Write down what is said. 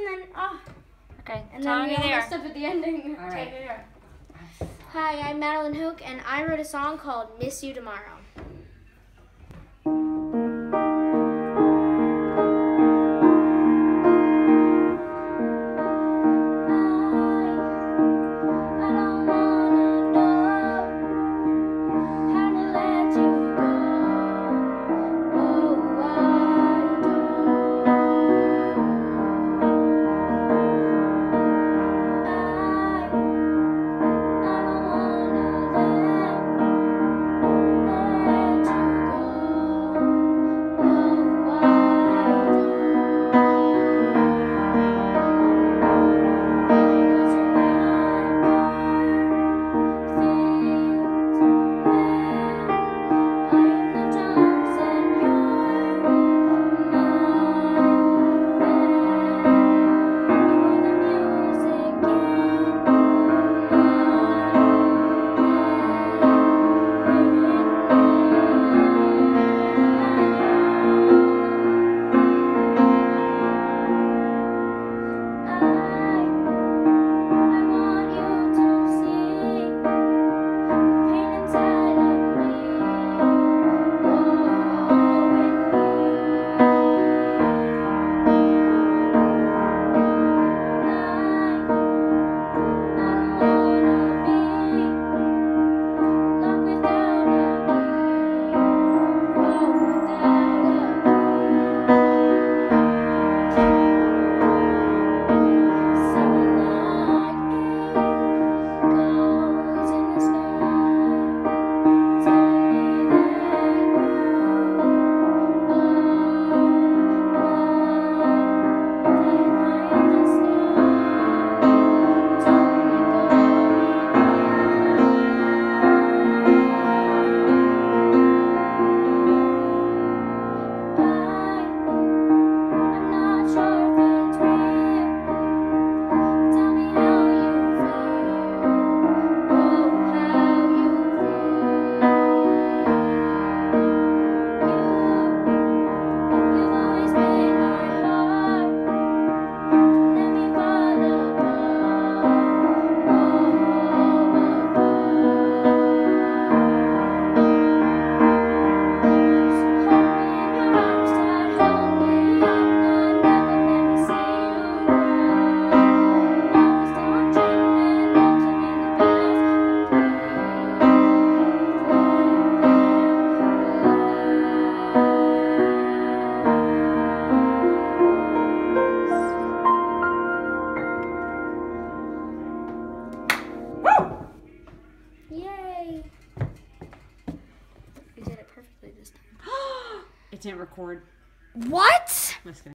then Okay. and then we all messed up at the ending. All right. Hi, I'm Madi Hoke, and I wrote a song called "Miss You Tomorrow." Yay! We did it perfectly this time. It didn't record. What? Let's go.